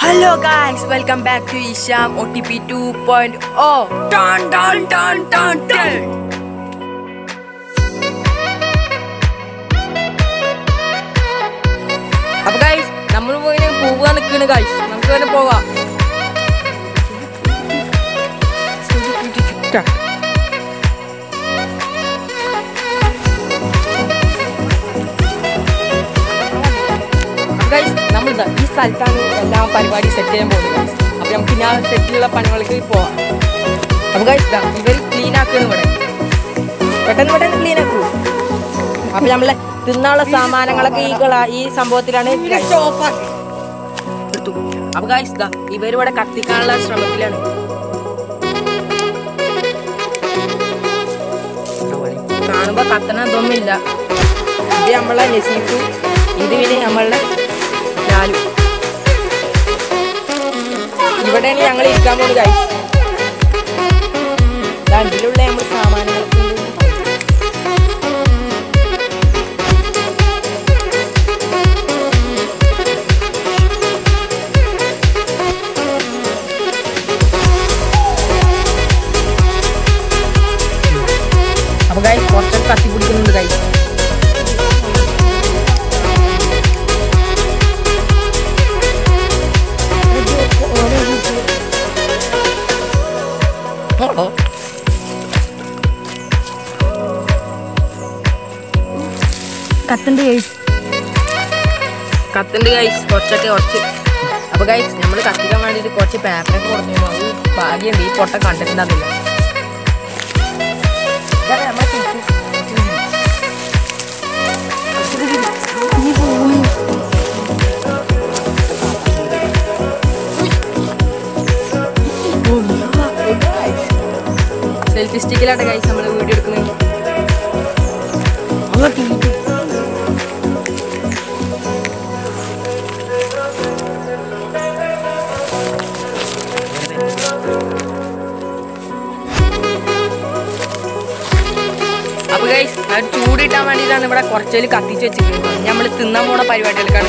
Hello guys, welcome back to Isham OTP 2.0. Dun dun dun dun dun. Apa guys, നമ്മൾ പോയിനെ പോവാൻ നിൽക്കുന്നു guys. നമുക്ക് തന്നെ പോവാം. Guys, നമ്മളിതാ ഈ സ്ഥലത്താണ് എല്ലാ പരിപാടി സെറ്റ് ചെയ്യാൻ പോകുന്നത്. അപ്പോൾ നമുക്ക് ഞാൻ സെറ്റിലുള്ള പണികൾക്ക് പോവാം. അപ്പോൾ ഗൈസ് ഇതാ ഇവർ ക്ലീൻ ആക്കുന്നു ഇവിടെ. പെട്ടെന്ന് ക്ലീൻ ആക്കൂ. അപ്പോൾ നമ്മളെ തിന്നാനുള്ള സാമാനങ്ങളൊക്കെ ഈ സംഭവത്തിലാണ് എടുത്തു. അപ്പോൾ ഗൈസ് ഇതാ ഇവരിവിടെ കത്തിക്കാനുള്ള ശ്രമത്തിലാണ്. കാണുമ്പോൾ കത്തണ ഇതൊന്നുമില്ല. ഇത് നമ്മളെ നസീഫ്, ഇത് പിന്നെ നമ്മളുടെ ലാലു. ഇവിടെയാണ് ഞങ്ങൾ ഇരിക്കാൻ പോകുന്നത് ഗൈസ്. ഇതിലുള്ള നമ്മൾ സാമാനങ്ങളൊക്കെ അപ്പൊ ഗൈസ് കുറച്ചൊക്കെ കത്തി പിടിക്കുന്നുണ്ട് ഗൈസ്. കത്തുണ്ട് ഗൈസ് കുറച്ച്. അപ്പൊ ഗൈസ് നമ്മൾ കത്തിക്കാൻ വേണ്ടിയിട്ട് കുറച്ച് പേപ്പറൊക്കെ കൊടുത്തു. അത് ഭാഗ്യമുണ്ട് ഈ പൊട്ട കണ്ടിട്ടുണ്ടാവില്ല. സെൽഫി സ്റ്റിക്കിലാണ് ഗൈസ് നമ്മൾ വീഡിയോ എടുക്കുന്നത്. അപ്പൊ ഗൈസ് അത് ചൂടിട്ടാൻ വേണ്ടിയിട്ടാണ് ഇവിടെ കുറച്ചേല് കത്തിച്ച് വെച്ചിരിക്കുന്നത്. നമ്മൾ തിന്നാൻ പോണ പരിപാടികൾക്കാണ്.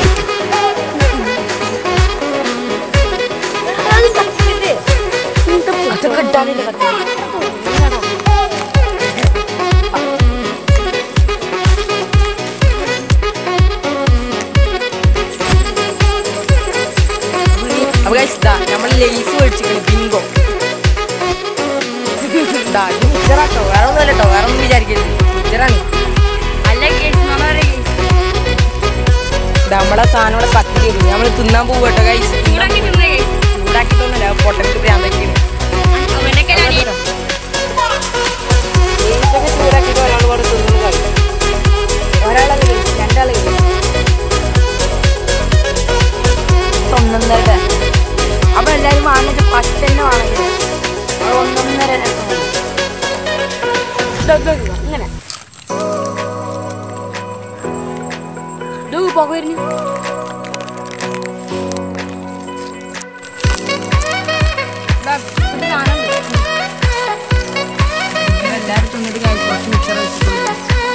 അപ്പൊ ഗൈസ് ഇതാ നമ്മൾ ലേസ് മേടിച്ചിരിക്കണം. ബിങ്കോ മിച്ചറാട്ടോ, വേറെ ഒന്നുമല്ല കേട്ടോ, വേറെ ഒന്നും വിചാരിക്കരുത്. മിച്ചറാണ്. നമ്മളെ സാധനം ഇവിടെ കത്തി തരും. നമ്മൾ തിന്നാൻ പോകും കേട്ടോ ഗൈസ്. ചൂടാക്കിട്ടൊന്നുമില്ല, പൊട്ടക്ക് പ്രാന്തൊക്കെയാണ്. ചൂടാക്കിയിട്ട് ഒരാൾ ഇവിടെ തിന്നു കഴിയും. ഒരാളല്ല കഴിച്ചു, രണ്ടാൾ കഴിയും. ഒന്നൊന്നര. അപ്പൊ എല്ലാവരും വാങ്ങിയിട്ട് 10 തന്നെ വാങ്ങിയത്. അത് 1.5 ഇങ്ങനെ ഇത് പുക വരുന്നു. എല്ലാവരും തിന്നിട്ട് കുറച്ച് മിക്സർ വെച്ചിട്ടുണ്ട്.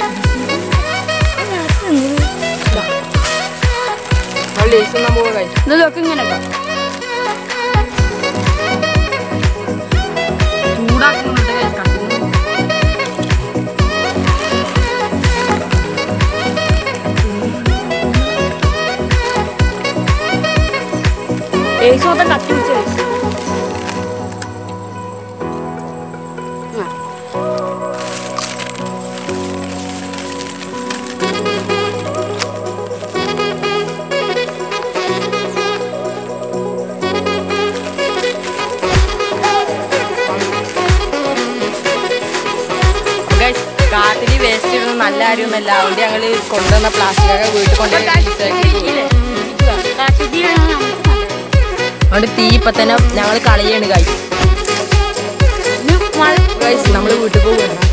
ലേസ് ഒന്നാൻ പോവുക കഴിച്ചു. ഇതൊക്കെ ഇങ്ങനെ ചൂടാക്കുന്നുണ്ട് കത്തുന്നു. ലേസ് മൊത്തം കത്തി പിടിച്ച ലേസ്. കാട്ടില് വേസ്റ്റ് ഇടുന്നത് നല്ല കാര്യമൊന്നുമല്ല. അതുകൊണ്ട് ഞങ്ങൾ കൊണ്ടുവന്ന പ്ലാസ്റ്റിക്കൊക്കെ വീട്ടിൽ കൊണ്ടുപോയി അതുകൊണ്ട് തീ ഇപ്പൊ തന്നെ ഞങ്ങൾ കളയാണ് ഗൈസ്. നമ്മൾ വീട്ടിൽ പോകും.